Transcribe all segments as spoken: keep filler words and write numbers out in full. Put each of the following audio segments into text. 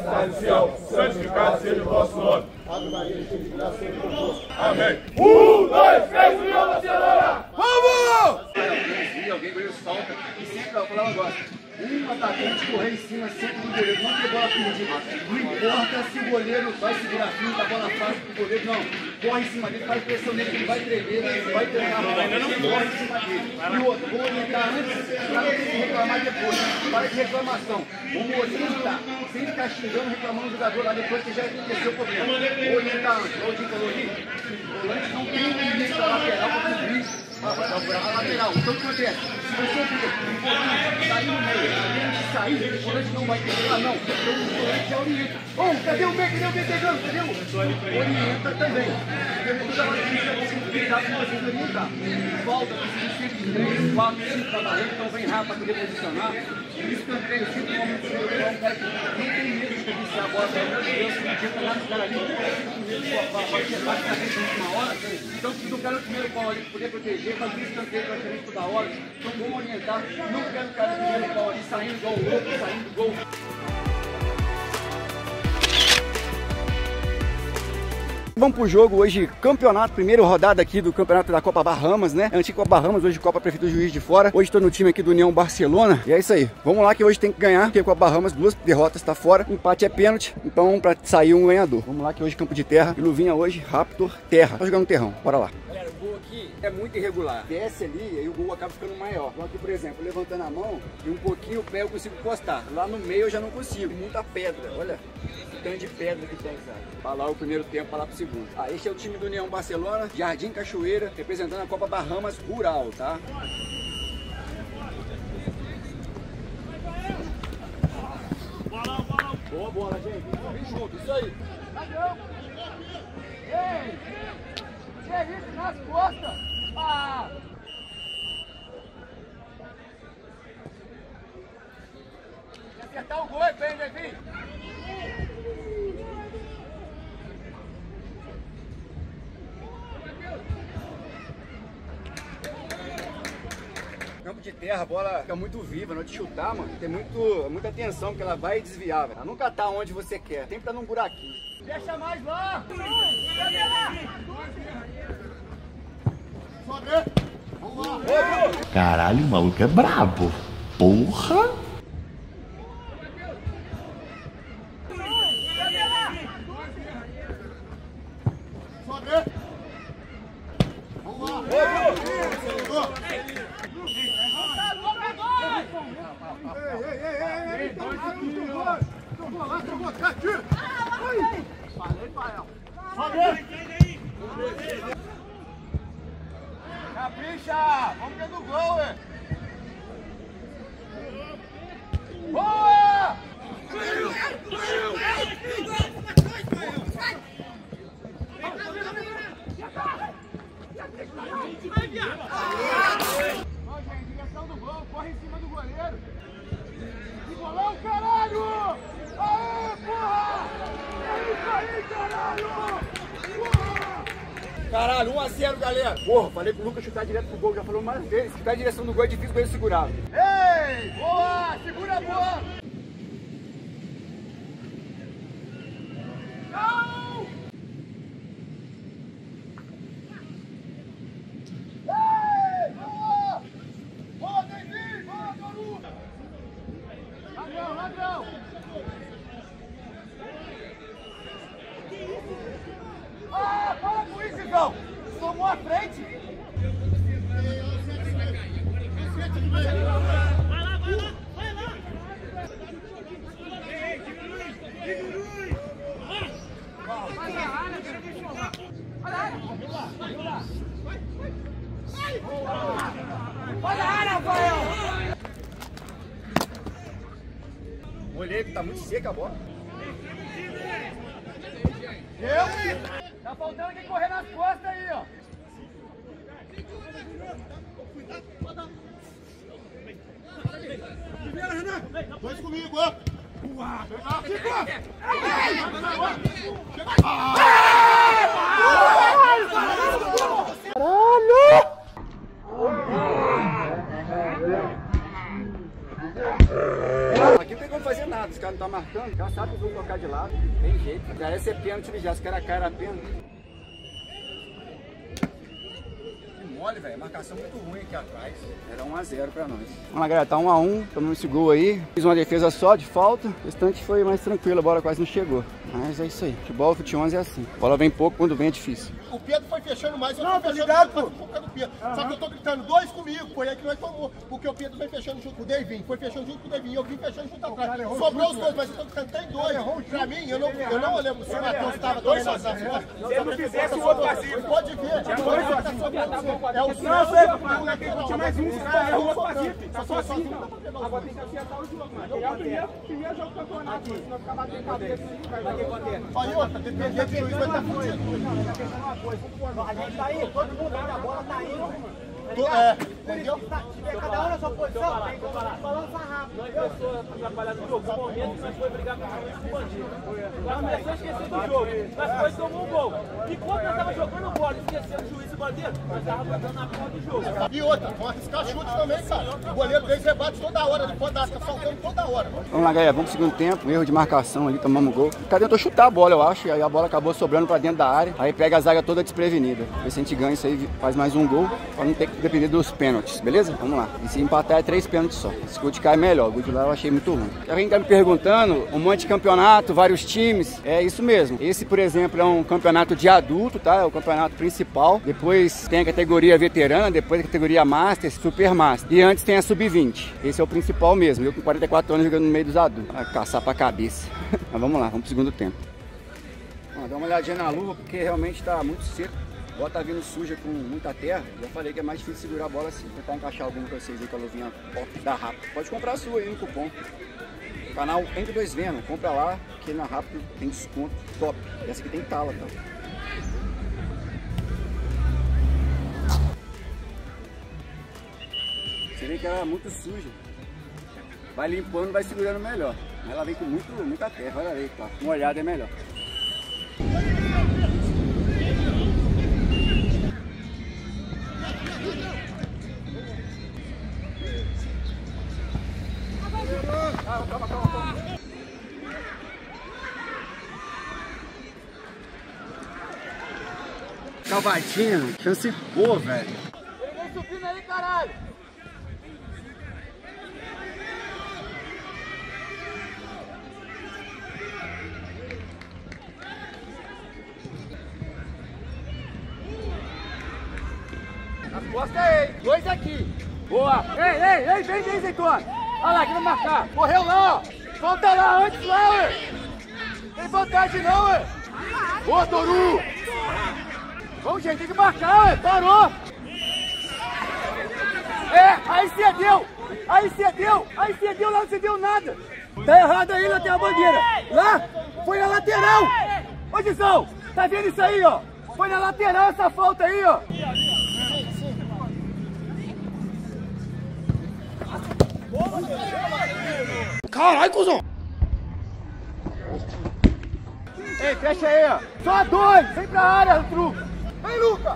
estais no céu, santificado seja o vosso nome. Amém. Um, dois, três, União Barcelona! Vamos! Alguém ganhou falta e sempre eu falava agora. Um atacante correr em cima sempre do goleiro, não ter bola perdida. Não importa se o goleiro vai segurar a finta, a bola fácil pro goleiro, não. Corre em cima dele, faz pressão nele, ele vai tremer, ele vai treinar a bola, corre em cima dele. E o outro, vou orientar antes, para não ter que reclamar depois. Para de reclamação. Vamos orientar, sem ficar xingando, reclamando o jogador lá depois que já aconteceu o problema. Vou orientar antes, igual o Dinho falou ali. O volante não tem limite da lateral para cobrir a lateral. Então o que acontece? Se você fica sair no meio, se sair, o volante não vai ter. Ah, não. Então o volante já orienta. Oh, cadê o B? Cadê o B pegando? Cadê o? Orienta também. Porque toda hora que a gente vai cuidar com vocês orientar. Falta, precisa três, quatro, cinco trabalhando, então vem rápido para poder posicionar. Escanteio, cinco momentos de jogo, um cara que não tem medo de cabecear a bola, meu Deus, não adianta nada do cara ali, não tem medo de vai chegar na frente na última hora. Então, se o cara no primeiro pau ali poder proteger, fazer escanteio praticamente toda hora, então vamos orientar, não quero o cara no primeiro pau ali saindo igual o louco, saindo do gol. Vamos pro jogo hoje, campeonato, primeira rodada aqui do campeonato da Copa Bahamas, né? Antiga Copa Bahamas, hoje Copa Prefeitura Juiz de Fora. Hoje tô no time aqui do União Barcelona e é isso aí. Vamos lá que hoje tem que ganhar, porque a Copa Bahamas, duas derrotas, tá fora. Empate é pênalti, então pra sair um ganhador. Vamos lá que hoje campo de terra e luvinha hoje, Raptor, terra. Tá jogando terrão, bora lá. Galera, o gol aqui é muito irregular. Desce ali e o gol acaba ficando maior. Então aqui, por exemplo, levantando a mão e um pouquinho o pé eu consigo postar. Lá no meio eu já não consigo, muita pedra, olha. Tanto de pedra que tem, sabe? Pra lá o primeiro tempo, pra lá pro segundo. Ah, este é o time do União Barcelona, Jardim Cachoeira, representando a Copa Bahamas Rural, tá? Boa bola, gente. Vem junto, isso aí. Ei! Que é isso nas costas? Ah! Se acertar o gol é bem, Levi. Campo de terra, a bola fica muito viva, não te chutar, mano. Tem muito, muita atenção, porque ela vai desviar, velho. Ela nunca tá onde você quer, tem pra num buraquinho. Deixa mais lá! Caralho, o maluco é brabo. Porra! Capricha! Vamos dentro do gol, ué! Boa! Ó, gente, direção do gol, corre em cima do goleiro! Que bolão, caralho! Aê, porra! É isso aí, caralho! Caralho, um a zero, galera. Porra, falei pro Lucas chutar direto pro gol, já falou mais vezes. Chutar a direção do gol é difícil pra ele segurar. Ei, boa! Segura a bola! Não! Ei, boa! Boa, Davi! Boa, Doru! Ladrão, ladrão! Ah, para com isso, então! Tomou a frente! Vai lá, vai lá, vai lá! Vai na área, deixa eu jogar! Vai na área! Vai na área, Rafael! Olhei que tá muito seca a bola. Eu? Tá faltando quem correr nas costas aí, ó. Primeiro, Renan. Dois comigo, ó. Fica. Caralho! Aqui não tem como fazer nada. nada, os caras não estão marcando, já sabe que vão tocar de lado, tem jeito. Até esse é pênalti já, os caras caem na pênalti. Mole, velho, marcação muito ruim aqui atrás. Era um a zero pra nós. Vamos lá, galera, tá um a um, tomamos esse gol aí. Fiz uma defesa só de falta, o restante foi mais tranquilo, a bola quase não chegou. Mas é isso aí, futebol, fute onze é assim. A bola vem pouco, quando vem é difícil. O Pedro foi fechando mais, eu não, tô fechando ligado, mais por causa do Pedro. Uhum. Só que eu tô gritando dois comigo, foi aí que nós tomou. Porque o Pedro foi fechando junto com o Davinho, foi fechando junto com o Davinho, eu vim fechando junto atrás. Sobrou os dois, mas eu tô gritando, tem dois. Pra mim, eu não, eu não olhei se o Matheus tava dois sozinhos. Se ele não fizesse o outro vazio. Pode ver, é o seu. Tinha mais um, é o outro vazio. Só assim. Agora tem que acertar o jogo, mano. É o primeiro, primeiro jogo do campeonato. Se não ficar batendo cabeça, vai bater. Olha outra, dependendo do juiz vai estar fudido. A gente tá aí, todo mundo aí, a bola tá indo. É, entendeu? Cada um na sua posição, tem que balançar rápido. Nós pessoas atrapalhando o jogo, no momento que nós foi brigar com o juiz com o bandido. Nós começamos a esquecer do jogo, nós foi tomou um gol. E quando nós tava jogando bola, esquecendo o juiz e o bandeiro, nós tava botando na porta do jogo. E outra, vão arriscar chute também, cara. O goleiro deles rebate toda hora, ele pode dar, tá saltando toda hora. Vamos lá, galera, vamos pro segundo tempo, erro de marcação ali, tomamos gol. O cara tentou chutar a bola, eu acho, e aí a bola acabou sobrando pra dentro da área. Aí pega a zaga toda desprevenida. Vê se a gente ganha isso aí, faz mais um gol, pra não ter que depender dos pênaltis, beleza? Vamos lá. E se empatar é três pênaltis só. Esse gol de cá é melhor, o gol de lá eu achei muito ruim. Alguém tá me perguntando, um monte de campeonato, vários times, é isso mesmo. Esse, por exemplo, é um campeonato de adulto, tá? É o campeonato principal. Depois tem a categoria veterana, depois a categoria Master, Super Master. E antes tem a sub vinte. Esse é o principal mesmo. Eu com quarenta e quatro anos jogando no meio dos adultos. Vai caçar pra cabeça. Mas vamos lá, vamos pro segundo tempo. Vamos dar uma olhadinha na luva, porque realmente tá muito seco. A bola tá vindo suja com muita terra. Já falei que é mais difícil segurar a bola assim. Vou tentar encaixar algum pra vocês aí com a luvinha da Rápido. Pode comprar a sua aí no cupom. Canal Entre Dois Vendo. Compra lá, que na Rápido tem desconto top. E essa aqui tem tala, tá? Você vê que ela é muito suja. Vai limpando, vai segurando melhor. Ela vem com muito, muita terra, olha aí, tá? Uma olhada é melhor. Calma, calma, calma. Cavadinha, chance boa, velho. Ele vem subindo aí, caralho. Nas costas aí, dois aqui. Boa. Ei, ei, ei, vem, vem, Zeitona. Olha lá, que vai marcar. Correu lá, ó. Volta lá antes lá, ué. Tem vantagem não, ué. Boa, Toru. Vamos, gente, tem que marcar, ué. Parou. É, aí cedeu. Aí cedeu. Aí cedeu, lá não cedeu nada. Tá errado aí, lá tem a bandeira. Lá, foi na lateral. Ô, Dizão, tá vendo isso aí, ó? Foi na lateral essa falta aí, ó. Caralho, cuzão! Ei, fecha aí, ó. Só dois! Vem pra área, truco! Vem, Luca!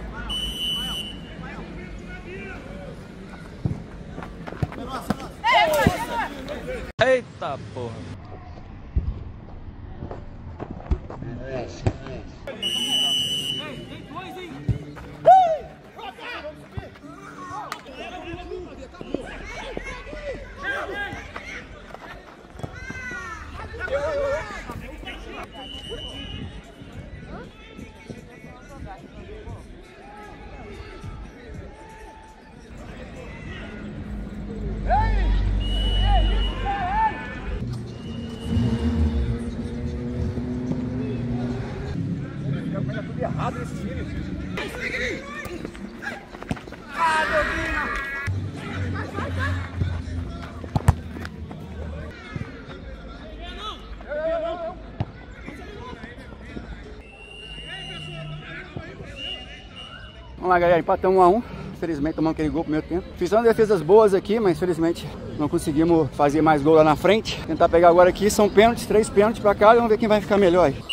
Eita porra! Tem dois, hein? Tudo errado nesse time. Ah, Doguinha! Vamos lá, galera, empatamos um a um. Infelizmente tomamos aquele gol pro meu tempo. Fizemos defesas boas aqui, mas infelizmente não conseguimos fazer mais gol lá na frente. Tentar pegar agora aqui, são pênaltis, três pênaltis pra cá, e vamos ver quem vai ficar melhor aí.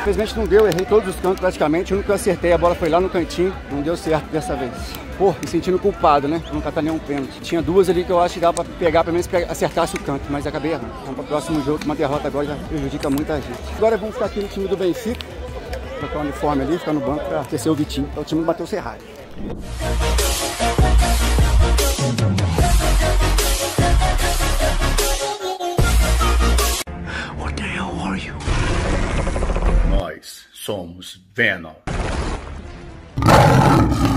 Infelizmente não deu, errei todos os cantos praticamente. O único que eu acertei, a bola foi lá no cantinho. Não deu certo dessa vez. Pô, me sentindo culpado, né? Por não catar nenhum pênalti. Tinha duas ali que eu acho que dava pra pegar, pelo menos pegar, acertasse o canto, mas acabei errando. Vamos pro próximo jogo, uma derrota agora já prejudica muita gente. Agora vamos ficar aqui no time do Benfica. Trocar o uniforme ali, ficar no banco pra aquecer o Vitinho. É o time do Matheus Ferrari. What the hell are you? Nós somos Venom.